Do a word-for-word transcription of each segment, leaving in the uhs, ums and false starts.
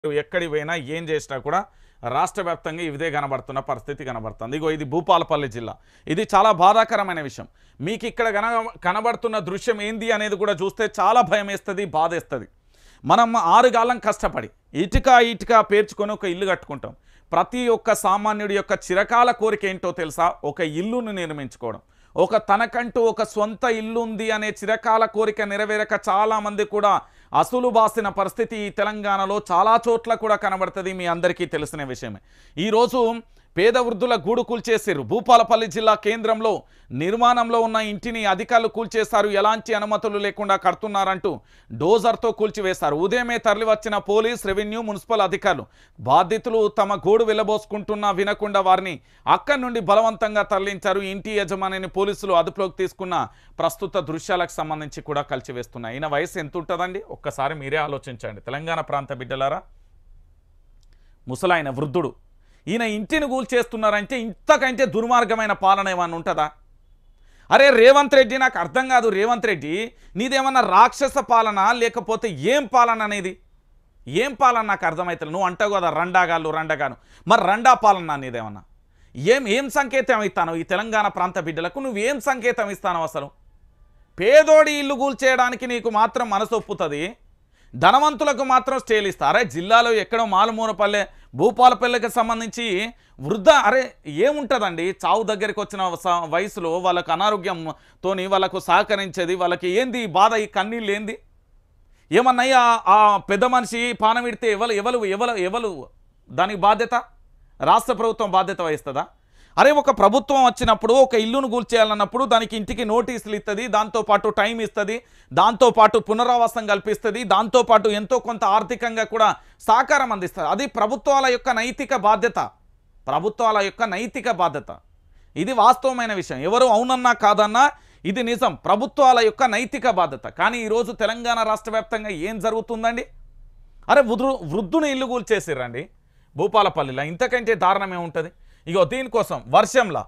ఎక్కడి పోయినా ఏం చేసినా కూడా రాష్ట్ర వ్యాప్తంగా ఇదే కనబడుతున్న పరిస్థితి కనబడుతుంది. ఇగో ఇది భూపాలపల్లి జిల్లా. ఇది చాలా బాధాకరమైన విషయం. మీకు ఇక్కడ కన కనబడుతున్న దృశ్యం ఏంది అనేది కూడా చూస్తే చాలా భయం వేస్తుంది, బాధేస్తుంది. మనం ఆరుగాలం కష్టపడి ఇటుక ఇటుక పేర్చుకొని ఒక ఇల్లు కట్టుకుంటాం. ప్రతి ఒక్క సామాన్యుడి యొక్క చిరకాల కోరిక ఏంటో తెలుసా? ఒక ఇల్లును నిర్మించుకోవడం. ఒక తనకంటూ ఒక సొంత ఇల్లు ఉంది అనే చిరకాల కోరిక నెరవేరక చాలామంది కూడా అసలు బాసిన పరిస్థితి ఈ తెలంగాణలో చాలా చోట్ల కూడా కనబడుతుంది. మీ అందరికీ తెలిసిన విషయమే. ఈరోజు పేద వృద్ధుల గూడు కూల్చేసారు. భూపాలపల్లి జిల్లా కేంద్రంలో నిర్మాణంలో ఉన్న ఇంటిని అధికారులు కూల్చేశారు. ఎలాంటి అనుమతులు లేకుండా కడుతున్నారంటూ డోజర్తో కూల్చివేశారు. ఉదయమే తరలివచ్చిన పోలీస్, రెవెన్యూ, మున్సిపల్ అధికారులు బాధితులు తమ గూడు వెళ్లబోసుకుంటున్నా వినకుండా వారిని అక్కడి నుండి బలవంతంగా తరలించారు. ఇంటి యజమానిని పోలీసులు అదుపులోకి తీసుకున్న ప్రస్తుత దృశ్యాలకు సంబంధించి కూడా కలిసివేస్తున్నాయి. ఈయన వయసు ఎంత ఉంటుందండి? ఒక్కసారి మీరే ఆలోచించండి. తెలంగాణ ప్రాంత బిడ్డలారా, ముసలాయన వృద్ధుడు. ఈయన ఇంటిని కూల్చేస్తున్నారంటే ఇంతకంటే దుర్మార్గమైన పాలన ఏమన్నా ఉంటుందా? అరే రేవంత్ రెడ్డి, నాకు అర్థం కాదు. రేవంత్ రెడ్డి, నీదేమన్నా రాక్షస పాలన లేకపోతే ఏం పాలన అనేది? ఏం పాలన నాకు అర్థమవుతుంది. నువ్వు అంటావు కదా రండాగాళ్ళు రండగాను, మరి రండా పాలన నీదేమన్నా? ఏం ఏం సంకేతం ఇస్తాను ఈ తెలంగాణ ప్రాంత బిడ్డలకు? నువ్వేం సంకేతం ఇస్తాను అసలు? పేదోడి ఇల్లు కూల్చేయడానికి నీకు మాత్రం మనసు ఒప్పుతుంది, ధనవంతులకు మాత్రం స్టేలు ఇస్తా. అరే జిల్లాలో ఎక్కడో మాలుమూనపల్లె భూపాలపల్లెకి సంబంధించి వృద్ధ, అరే ఏముంటుందండి, చావు దగ్గరికి వచ్చిన వయసులో వాళ్ళకు అనారోగ్యంతో వాళ్ళకు సహకరించేది, వాళ్ళకి ఏంది బాధ, ఈ కన్నీళ్ళు ఏంది? ఏమన్నాయా ఆ పెద్ద మనిషి పానం విడితే ఎవరు ఎవరు ఎవరు ఎవరు దానికి బాధ్యత? రాష్ట్ర ప్రభుత్వం బాధ్యత వహిస్తుందా? అరే ఒక ప్రభుత్వం వచ్చినప్పుడు ఒక ఇల్లును కూల్చేయాలన్నప్పుడు దానికి ఇంటికి నోటీసులు ఇస్తుంది, దాంతోపాటు టైం ఇస్తుంది, దాంతోపాటు పునరావాసం కల్పిస్తుంది, దాంతోపాటు ఎంతో కొంత ఆర్థికంగా కూడా సహకారం అందిస్తుంది. అది ప్రభుత్వాల యొక్క నైతిక బాధ్యత. ప్రభుత్వాల యొక్క నైతిక బాధ్యత. ఇది వాస్తవమైన విషయం. ఎవరు అవునన్నా కాదన్నా ఇది నిజం. ప్రభుత్వాల యొక్క నైతిక బాధ్యత. కానీ ఈరోజు తెలంగాణ రాష్ట్ర వ్యాప్తంగా ఏం జరుగుతుందండి? అరే వృద్ధు వృద్ధుని ఇల్లు కూల్చేసిర్రండి భూపాలపల్లిలో. ఇంతకంటే దారుణం ఏముంటుంది? ఇగో దీనికోసం వర్షంలా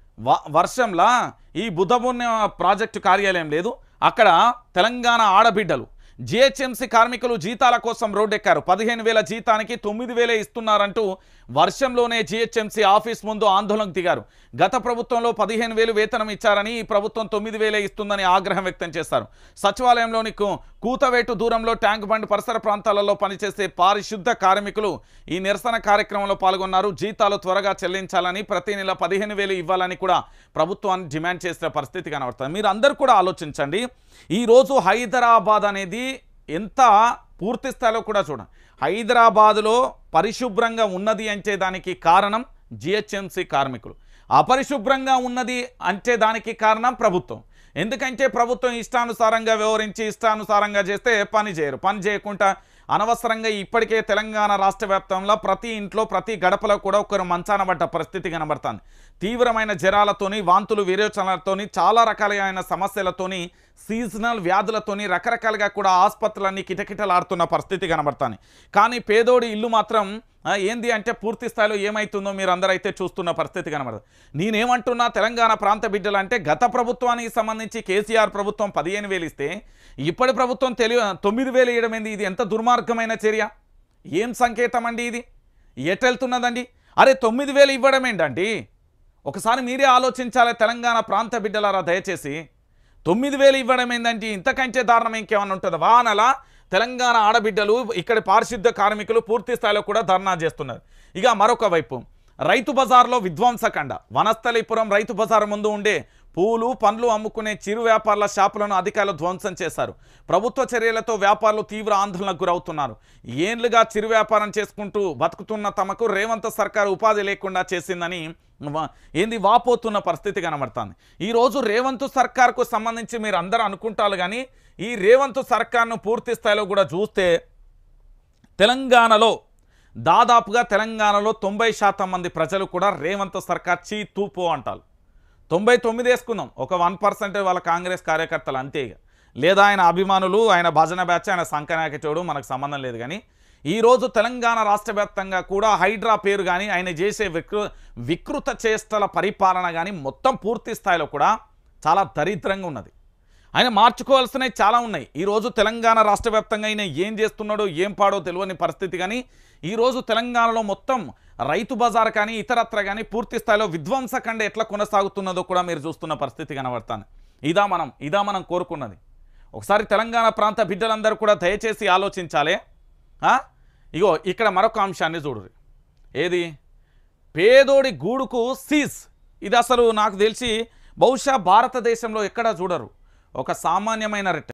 వర్షంలా ఈ బుధపుణ్య ప్రాజెక్టు కార్యాలయం లేదు, అక్కడ తెలంగాణ ఆడబిడ్డలు జిహెచ్ఎంసీ కార్మికులు జీతాల కోసం రోడ్డెక్కారు. పదిహేను వేల జీతానికి తొమ్మిది వేలే ఇస్తున్నారంటూ వర్షంలోనే జిహెచ్ఎంసీ ఆఫీస్ ముందు ఆందోళనకు దిగారు. గత ప్రభుత్వంలో పదిహేను వేలు వేతనం ఇచ్చారని ఈ ప్రభుత్వం తొమ్మిది వేలే ఇస్తుందని ఆగ్రహం వ్యక్తం చేశారు. సచివాలయంలోని కూతవేటు దూరంలో ట్యాంక్ బండ్ పరిసర ప్రాంతాలలో పనిచేసే పారిశుద్ధ కార్మికులు ఈ నిరసన కార్యక్రమంలో పాల్గొన్నారు. జీతాలు త్వరగా చెల్లించాలని, ప్రతి నెల పదిహేను వేలు ఇవ్వాలని కూడా ప్రభుత్వాన్ని డిమాండ్ చేసిన పరిస్థితి కనబడుతుంది. మీరు అందరూ కూడా ఆలోచించండి. ఈరోజు హైదరాబాద్ అనేది ఎంత పూర్తి స్థాయిలో కూడా చూడండి. హైదరాబాదులో పరిశుభ్రంగా ఉన్నది అంటే దానికి కారణం జిహెచ్ఎంసీ కార్మికులు. అపరిశుభ్రంగా ఉన్నది అంటే దానికి కారణం ప్రభుత్వం. ఎందుకంటే ప్రభుత్వం ఇష్టానుసారంగా వ్యవహరించి ఇష్టానుసారంగా చేస్తే పని చేయరు. పని చేయకుండా అనవసరంగా ఇప్పటికే తెలంగాణ రాష్ట్ర వ్యాప్తంలో ప్రతి ఇంట్లో ప్రతి గడపలో కూడా ఒకరు మంచాన పడ్డ పరిస్థితి కనబడుతుంది. తీవ్రమైన జ్వరాలతోని, వాంతులు, విరేచనాలతోని, చాలా రకాలైన సమస్యలతోని, సీజనల్ వ్యాధులతోని రకరకాలుగా కూడా ఆసుపత్రులన్నీ కిటకిటలాడుతున్న పరిస్థితి కనబడుతుంది. కానీ పేదోడి ఇల్లు మాత్రం ఏంది అంటే పూర్తి స్థాయిలో ఏమవుతుందో మీరు అందరూ అయితే చూస్తున్న పరిస్థితి కనబడుతుంది. నేనేమంటున్నా, తెలంగాణ ప్రాంత బిడ్డలు అంటే గత ప్రభుత్వానికి సంబంధించి కేసీఆర్ ప్రభుత్వం పదిహేను వేలు ఇస్తే ఇప్పటి ప్రభుత్వం తెలియ తొమ్మిది వేలు ఇవ్వడం ఏంది? ఇది ఎంత దుర్మార్గమైన చర్య! ఏం సంకేతం అండి ఇది? ఎటెళ్తున్నదండి? అరే తొమ్మిది వేలు ఇవ్వడం ఏంటండి? ఒకసారి మీరే ఆలోచించాలి తెలంగాణ ప్రాంత బిడ్డలారా. దయచేసి తొమ్మిది వేలు ఇవ్వడం ఏంటంటే ఇంతకంటే దారుణం ఇంకేమన్నా ఉంటుందా? వానలా తెలంగాణ ఆడబిడ్డలు ఇక్కడి పారిశుద్ధ కార్మికులు పూర్తి స్థాయిలో కూడా ధర్నా చేస్తున్నారు. ఇక మరొక వైపు రైతు బజార్లో విధ్వంసకండ. వనస్థలిపురం రైతు బజార్ ముందు ఉండే పూలు, పండ్లు అమ్ముకునే చిరు వ్యాపారుల షాపులను అధికారులు ధ్వంసం చేశారు. ప్రభుత్వ చర్యలతో వ్యాపారులు తీవ్ర ఆందోళనకు గురవుతున్నారు. ఏళ్లుగా చిరు వ్యాపారం చేసుకుంటూ బతుకుతున్న తమకు రేవంత్ సర్కారు ఉపాధి లేకుండా చేసిందని ఏంది వాపోతున్న పరిస్థితి కనబడుతుంది. ఈరోజు రేవంత్ సర్కార్కు సంబంధించి మీరు అందరూ అనుకుంటారు, కానీ ఈ రేవంత్ సర్కార్ను పూర్తి స్థాయిలో కూడా చూస్తే తెలంగాణలో దాదాపుగా తెలంగాణలో తొంభై శాతం మంది ప్రజలు కూడా రేవంత్ సర్కార్ చీ తూపో అంటారు. తొంభై తొమ్మిది వేసుకుందాం, ఒక వన్ పర్సెంట్ వాళ్ళ కాంగ్రెస్ కార్యకర్తలు అంతే, లేదా ఆయన అభిమానులు, ఆయన భజన బ్యాచ్, ఆయన సంకనాయకచోడు మనకు సంబంధం లేదు. కానీ ఈరోజు తెలంగాణ రాష్ట్ర వ్యాప్తంగా కూడా హైడ్రా పేరు కానీ ఆయన చేసే వికృ వికృత చేష్టల పరిపాలన కానీ మొత్తం పూర్తి స్థాయిలో కూడా చాలా దరిద్రంగా ఉన్నది. ఆయన మార్చుకోవాల్సినవి చాలా ఉన్నాయి. ఈరోజు తెలంగాణ రాష్ట్ర వ్యాప్తంగా ఆయన ఏం చేస్తున్నాడో ఏం పాడో తెలియని పరిస్థితి. కానీ ఈరోజు తెలంగాణలో మొత్తం రైతు బజార్ కానీ ఇతరత్ర కానీ పూర్తి స్థాయిలో విధ్వంసకండ ఎట్లా కొనసాగుతున్నదో కూడా మీరు చూస్తున్న పరిస్థితి కనబడతాను. ఇదా మనం ఇదా మనం కోరుకున్నది. ఒకసారి తెలంగాణ ప్రాంత బిడ్డలందరూ కూడా దయచేసి ఆలోచించాలి. ఇగో ఇక్కడ మరొక అంశాన్ని చూడరు. ఏది? పేదోడి గూడుకు సీజ్. ఇది అసలు నాకు తెలిసి బహుశా భారతదేశంలో ఎక్కడా చూడరు. ఒక సామాన్యమైన రెట్ట